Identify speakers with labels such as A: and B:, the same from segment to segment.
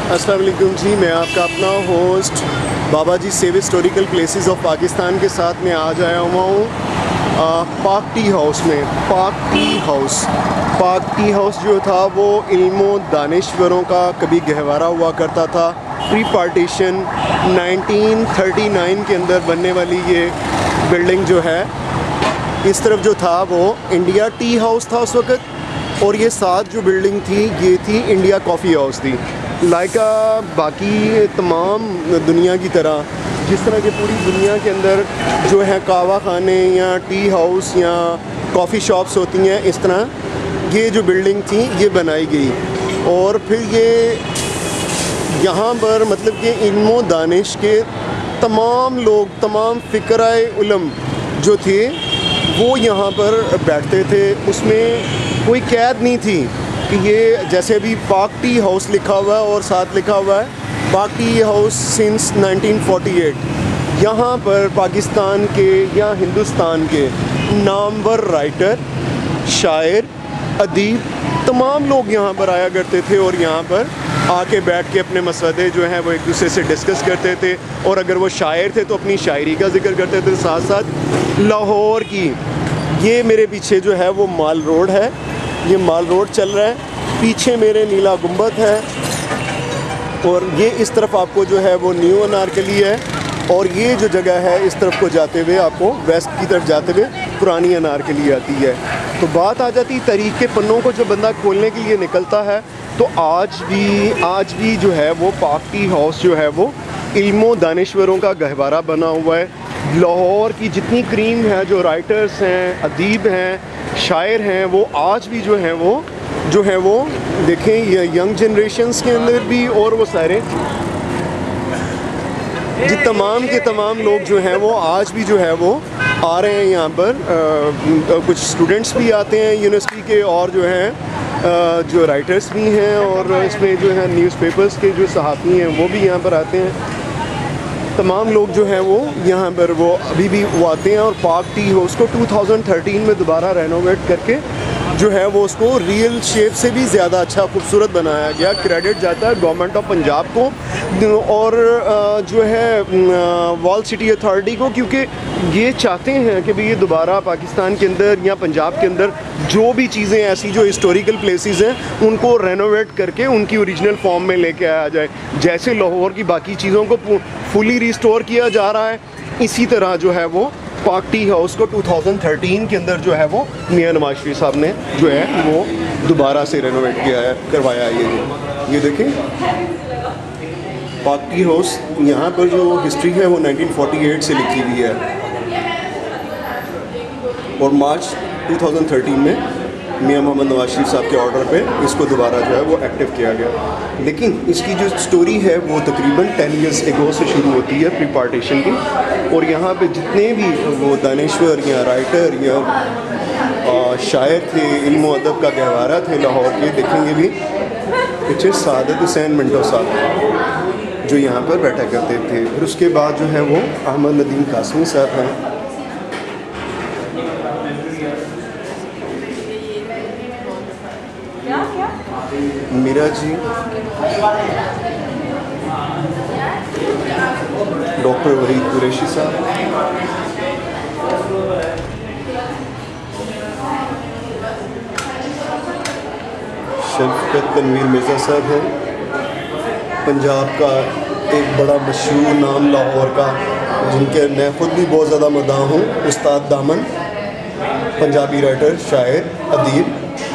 A: अस्सलाम वालेकुम जी, मैं आपका अपना host Baba ji save historical places of Pakistan के साथ में आज आया हुआ हूँ पाक टी हाउस में। पाक टी हाउस जो था वो इल्मो दानिश्वरों का कभी गहवारा हुआ करता था। प्री पार्टीशन 1939 के अंदर बनने वाली ये बिल्डिंग जो है, इस तरफ जो था वो इंडिया टी हाउस था उस वक़्त, और ये साथ जो बिल्डिंग थी ये थी इंडिया कॉफ़ी हाउस थी। लाइका बाकी तमाम दुनिया की तरह, जिस तरह की पूरी दुनिया के अंदर जो है कहवा खाने या टी हाउस या कॉफ़ी शॉप्स होती हैं, इस तरह ये जो बिल्डिंग थी ये बनाई गई। और फिर ये यहाँ पर मतलब कि इल्मो दानिश के तमाम लोग, तमाम फ़िक्राए उलम जो थे वो यहाँ पर बैठते थे। उसमें कोई कैद नहीं थी कि ये जैसे अभी पाक टी हाउस लिखा हुआ है और साथ लिखा हुआ है पाक टी हाउस सिंस 1948। यहाँ पर पाकिस्तान के या हिंदुस्तान के नामवर राइटर, शायर, अदीब तमाम लोग यहाँ पर आया करते थे और यहाँ पर आके बैठ के अपने मसले जो हैं वो एक दूसरे से डिस्कस करते थे। और अगर वो शायर थे तो अपनी शायरी का जिक्र करते थे। साथ साथ लाहौर की, ये मेरे पीछे जो है वो माल रोड है, ये माल रोड चल रहा है, पीछे मेरे नीला गुंबद है, और ये इस तरफ आपको जो है वो न्यू अनारकली है, और ये जो जगह है इस तरफ को जाते हुए आपको वेस्ट की तरफ जाते हुए पुरानी अनारकली आती है। तो बात आ जाती तारीख़ के पन्नों को जो बंदा खोलने के लिए निकलता है, तो आज भी जो है वो पाक टी हाउस जो है वो इल्मो दानिश्वरों का गहवारा बना हुआ है। लाहौर की जितनी क्रीम है, जो राइटर्स हैं, अदीब हैं, शायर हैं, वो आज भी जो हैं वो देखें, ये यंग जनरेशन्स के अंदर भी, और वो सारे जी तमाम के तमाम लोग जो हैं वो आज भी जो है वो आ रहे हैं यहाँ पर। कुछ स्टूडेंट्स भी आते हैं यूनिवर्सिटी के, और जो हैं जो राइटर्स भी हैं, और इसमें जो है न्यूज़पेपर्स के जो सहाफ़ी हैं वो भी यहाँ पर आते हैं। तमाम लोग जो हैं वो यहाँ पर वो अभी भी वो आते हैं। और पाक टी हाउस को 2013 में दोबारा रेनोवेट करके जो है वो उसको रियल शेप से भी ज़्यादा अच्छा खूबसूरत बनाया गया। क्रेडिट जाता है गवर्नमेंट ऑफ पंजाब को और जो है वॉल सिटी अथॉरिटी को, क्योंकि ये चाहते हैं कि भाई ये दोबारा पाकिस्तान के अंदर या पंजाब के अंदर जो भी चीज़ें ऐसी जो हिस्टोरिकल प्लेसेस हैं उनको रेनोवेट करके उनकी ओरिजिनल फॉर्म में लेके आया जाए। जैसे लाहौर की बाकी चीज़ों को फुली रिस्टोर किया जा रहा है, इसी तरह जो है वो पाक टी हाउस को 2013 के अंदर जो है वो मियां नवाज शरीफ साहब ने जो है वो दोबारा से रेनोवेट किया है, करवाया है। ये देखें पाक टी हाउस, यहाँ पर जो हिस्ट्री है वो 1948 से लिखी हुई है, और मार्च 2013 में मियां मोहम्मद नवाज शरीफ साहब के ऑर्डर पे इसको दोबारा जो है वो एक्टिव किया गया। लेकिन इसकी जो स्टोरी है वो तकरीबन 10 ईयर्स एगो से शुरू होती है, प्री पार्टीशन की। और यहाँ पे जितने भी वो दानिश्वर या राइटर या शायर थे, इल्मो अदब का गहवारा थे लाहौर के, देखेंगे भी पीछे सादत हुसैन मिंटो साहब जो यहाँ पर बैठा करते थे। फिर उसके बाद जो है वो अहमद नदीम कासमी साहब हैं, मीरा जी, डॉक्टर वरीद कुरैशी साहब, शफकत तनवीर मिर्ज़ा साहब हैं, पंजाब का एक बड़ा मशहूर नाम लाहौर का, जिनके मैं ख़ुद भी बहुत ज़्यादा मदाह हूँ, उस्ताद दामन, पंजाबी राइटर, शायर, अदीब,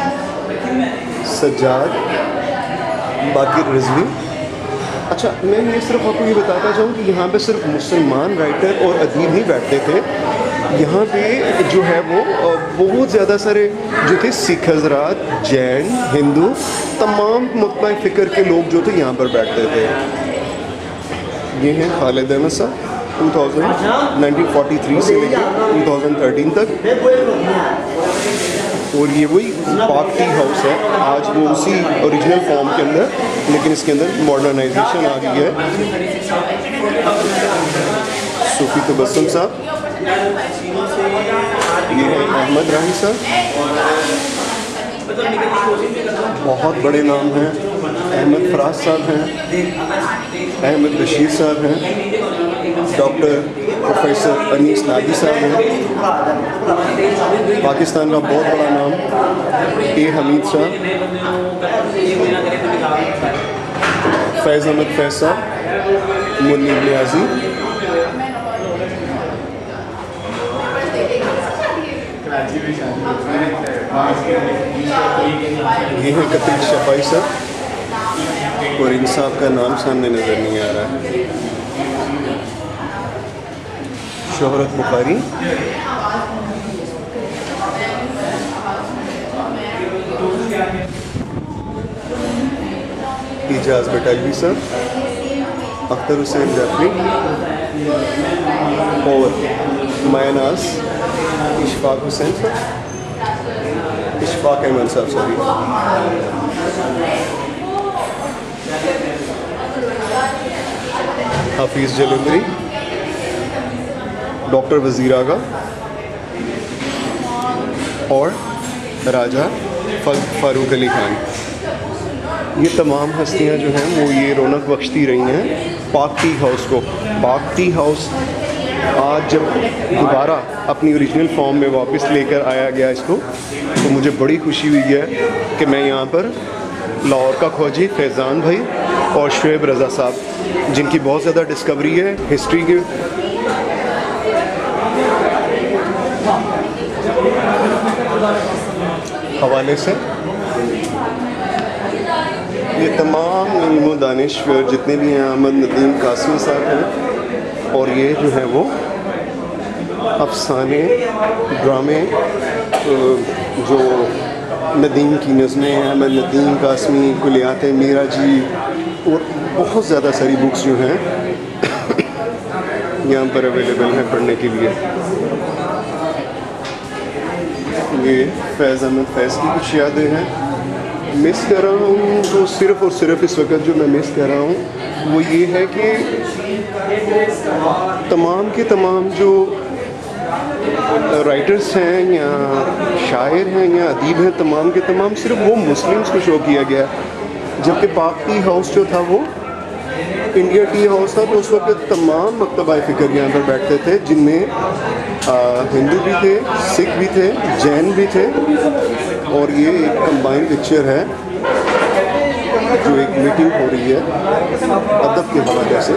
A: सज्जाद, बाकी रिजवी। अच्छा, मैं ये सिर्फ आपको ये बताता चाहूँ कि यहाँ पे सिर्फ मुसलमान राइटर और अदीब नहीं बैठते थे। यहाँ पे जो है वो बहुत ज़्यादा सारे जो थे सिख हजरात, जैन, हिंदू, तमाम मुतबा फ़िक्र के लोग जो थे यहाँ पर बैठते थे। ये हैं खालिद अहमद साहब, 1943 से लेकर 2013 तक, और ये वही पाक टी हाउस है आज वो उसी ओरिजिनल फॉर्म के अंदर, लेकिन इसके अंदर मॉडर्नाइजेशन आ गई है। सूफी तबस्सुम साहब, ये है अहमद राही साहब, बहुत बड़े नाम हैं। अहमद फराज साहब हैं, अहमद बशीर साहब हैं, डॉक्टर प्रोफेसर अनीस नादी साहब हैं, पाकिस्तान का बहुत बड़ा नाम ए हमीद साहब, फैज़ अहमद फैज़ साहब, मुन्नी नियाज़ी, ये है कतील शफाई साहब, और इन साहब का नाम सामने नज़र नहीं आ रहा है। शोहरत बुखारी, इजाज़ बटालवी साहब, अख्तर हुसैन जाफरी और मायनास इशफाक हुसैन साहब, इशफाक अहमद साहब, सॉरी। हाफिज़ जलंधरी, डॉक्टर वज़ीर आगा और राजा फारूक अली खान। ये तमाम हस्तियां जो हैं वो ये रौनक बख्शती रही हैं पाक टी हाउस को। पाक टी हाउस आज जब दोबारा अपनी ओरिजिनल फॉर्म में वापस लेकर आया गया इसको, तो मुझे बड़ी खुशी हुई है कि मैं यहाँ पर लाहौर का खोजी फैज़ान भाई और शुएब रज़ा साहब, जिनकी बहुत ज़्यादा डिस्कवरी है हिस्ट्री के हवाले से। ये तमाम इल्म दानिश्वर जितने भी हैं, अहमद नदीम कासमी साहब हैं, और ये जो है वो अफसाने ड्रामे जो नदीम की नज़में हैं, अहमद नदीम कासमी, कुलियात मीरा जी, और बहुत ज़्यादा सारी बुक्स जो हैं यहाँ पर अवेलेबल हैं पढ़ने के लिए। ये फैज़ अहमद फैज़ की कुछ यादें हैं। मिस कर रहा हूँ तो सिर्फ़ और सिर्फ इस वक्त जो मैं मिस कर रहा हूँ वो ये है कि तमाम के तमाम जो राइटर्स हैं या शायर हैं या अदीब हैं, तमाम के तमाम सिर्फ वो मुस्लिम्स को शो किया गया, जबकि पाक टी हाउस जो था वो इंडिया टी हाउस था। तो उस वक्त तमाम मकतबा फ़िक्र यहाँ पर बैठते थे, जिनमें हिंदू भी थे, सिख भी थे, जैन भी थे, और ये एक कंबाइंड पिक्चर है जो एक मीटिंग हो रही है अदब के हवाले से।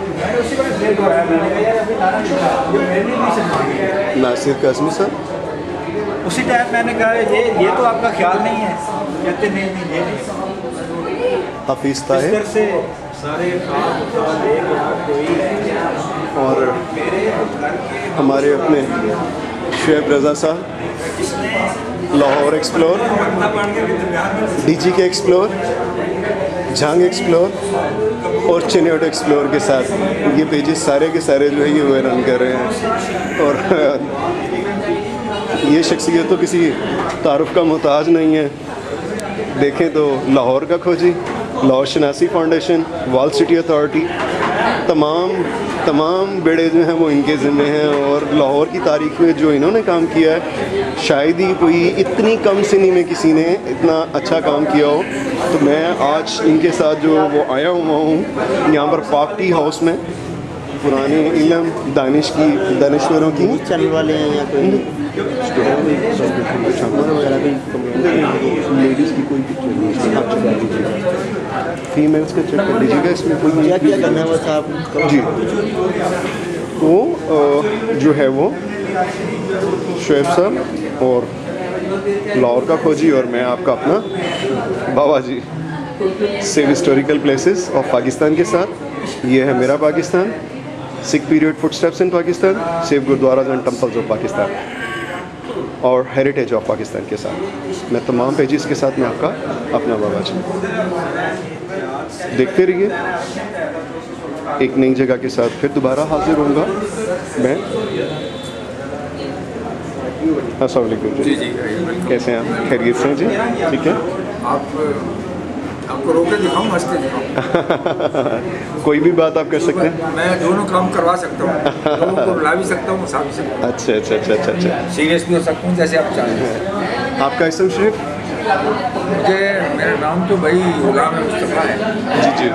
A: नासिर काज़मी साहब,
B: उसी टाइम मैंने कहा ये तो आपका ख्याल नहीं है, कहते नहीं ये
A: हाफिज़ ताहिर
B: से सारे
A: और हमारे अपने शुएब रज़ा साहब, लाहौर एक्सप्लोर, डीजी के एक्सप्लोर, झांग एक्सप्लोर और चिन्योट एक्सप्लोर के साथ ये पेजेस सारे के सारे जो है ये वो रन कर रहे हैं। और ये शख्सियत तो किसी तारुफ का मोहताज नहीं है। देखें तो लाहौर का खोजी, लाहौर शनासी फाउंडेशन, वॉल सिटी अथॉरिटी, तमाम बेड़े जो हैं वो इनके ज़िम्मे हैं। और लाहौर की तारीख़ में जो इन्होंने काम किया है, शायद ही कोई इतनी कम सिनी में किसी ने इतना अच्छा काम किया हो। तो मैं आज इनके साथ जो वो आया हुआ हूँ यहाँ पर पाक टी हाउस में, पुराने इल्म दानिश्वरों की
C: चैनल वाले हैं या कोई
A: लेडीज़ की कोई पिक्चर नहीं, फीमेल्स का चेक कर लीजिएगा, इसमें कोई
C: क्या करना है बस आप
A: जी। वो जो है वो शुएब साहब और लाहौर का खोजी और मैं आपका अपना Baba ji, save historical places of Pakistan के साथ। ये है मेरा Pakistan, Sikh period footsteps in Pakistan, save gurdwaras and temples of Pakistan और हेरिटेज ऑफ पाकिस्तान के साथ। मैं तमाम पेजेस के साथ मैं आपका अपना बाबा जी। देखते रहिए, एक नई जगह के साथ फिर दोबारा हाजिर होऊंगा मैं। अस्सलाम वालेकुम जी। कैसे हैं आप? खैरियत से हैं जी? ठीक है।
D: आपको रोक के दिखाऊँ, मस्ती दिखाऊँ?
A: कोई भी बात आप कर सकते हैं।
D: मैं दोनों काम करवा सकता हूँ, लोगों को बुला भी सकता हूँ, हंसा भी सकता हूँ।
A: अच्छा।
D: सीरियस भी हो सकता हूँ जैसे आप चाहें।
A: आपका इसम शरीफ?
D: मुझे मेरा नाम तो भाई गुलाम मुस्तफ़ा है
A: जी जी।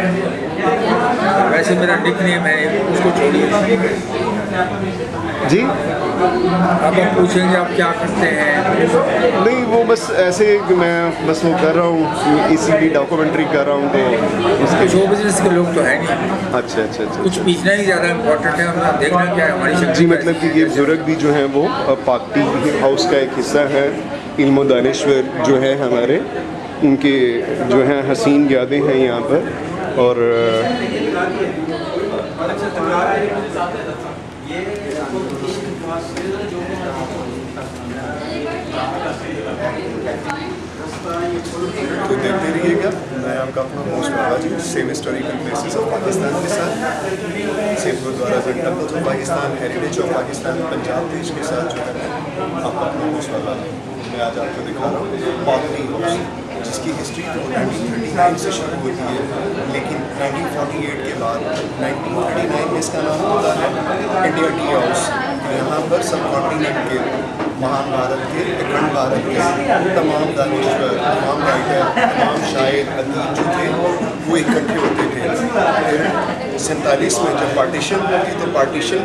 D: वैसे मेरा निक नेम है, उसको छोड़िए।
A: जी
D: अब आप पूछेंगे आप क्या करते हैं?
A: नहीं, वो बस ऐसे कि मैं बस वो कर रहा हूँ, इसीलिए डॉक्यूमेंट्री कर रहा हूँ तो
D: उसके शो बिजनेस के लोग तो है नहीं।
A: अच्छा अच्छा अच्छा।
D: कुछ पीछना ही ज़्यादा इम्पोर्टेंट है, हम देखना क्या है हमारी शक्ल।
A: जी, मतलब कि ये बुजुर्ग भी जो हैं वो पाक टी हाउस का एक हिस्सा है। इल्म दानिश्वर जो है हमारे, उनके जो हैं हसीन यादें हैं यहाँ पर। और तो देखते रहिएगा, मैं आपका अपना host Baba ji, save historical places of Pakistan के साथ, save gurdwara and temples of Pakistan, heritage of Pakistan, Punjab देश के साथ जो है आपका अपना होस्ट बाबा। मैं आज आपको दिखा रहा हूँ पाक टी हाउस, जिसकी हिस्ट्री तो 1939 से शुरू होती है, लेकिन 1948 के बाद 1939 में इसका नाम होता है इंडिया टी हाउस। यहाँ पर सब कॉन्टिनेंट के, महान भारत के, अखंड भारत के तमाम दानिश्वर, तमाम राइटर, तमाम शायर, अदीब जो थे वो इकट्ठे होते थे। फिर 47 में जब पार्टीशन हुई थी तो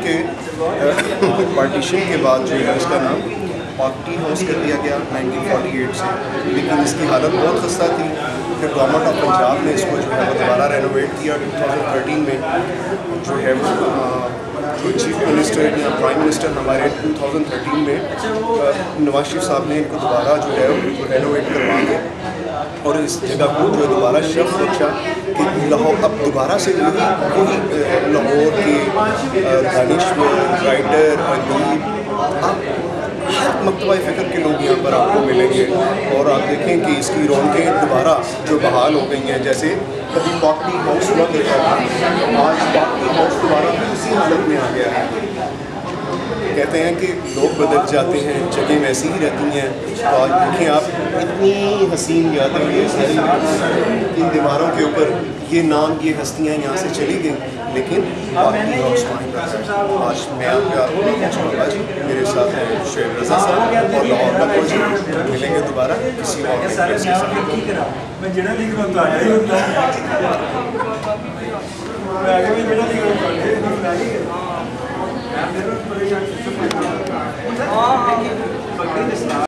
A: पार्टीशन के बाद जो है उसका नाम पाक टी हाउस कर दिया गया 1948 से, लेकिन इसकी हालत बहुत खस्ता थी। फिर गवर्नमेंट ऑफ पंजाब ने इसको जो है वो दोबारा रेनोवेट किया 2013 में। जो है वो जो चीफ मिनिस्टर या प्राइम मिनिस्टर हमारे 2013 में नवाज शरीफ साहब ने इनको दोबारा जो है वो रेनोवेट करवा के और इस जगह को जो दोबारा शर्फ रखा कि लाहौर अब दोबारा से जो है वही लाहौर के दानिश्वर, राइटर, अदीब, हर मकतबा फ़िक्र के लोग यहाँ पर आपको मिलेंगे। और आप देखें कि इसकी रौनकें दोबारा जो बहाल हो गई हैं। जैसे कभी पाक टी हाउस हुआ करता था, आज पाक टी हाउस दोबारा उसी हालत में आ गया है। कहते हैं कि लोग बदल जाते हैं, जगह वैसी ही रहती हैं। तो आज देखें आप, इतनी हसीन यादें, ये सारी इन दीवारों के ऊपर ये नाम, ये हस्तियाँ यहाँ से चली गई, लेकिन पाक टी हाउस वहीं पर। आज मैं आपका बाबा जी, मेरे साथ हैं शहब रज़ा साहब और लाहौर का कोच। मिलेंगे दोबारा किसी और प्लेस के साथ।